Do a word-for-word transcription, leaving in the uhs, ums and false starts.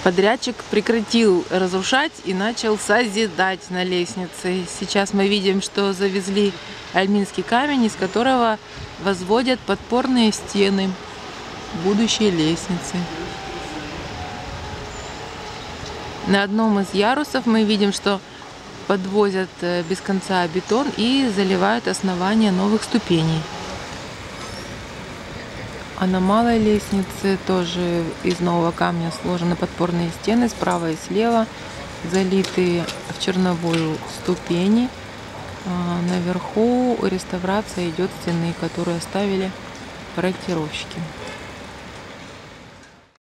Подрядчик прекратил разрушать и начал созидать на лестнице. Сейчас мы видим, что завезли альминский камень, из которого возводят подпорные стены будущей лестницы. На одном из ярусов мы видим, что подвозят без конца бетон и заливают основание новых ступеней. А на малой лестнице тоже из нового камня сложены подпорные стены справа и слева, залитые в черновую ступени. Наверху реставрация идет стены, которую оставили проектировщики.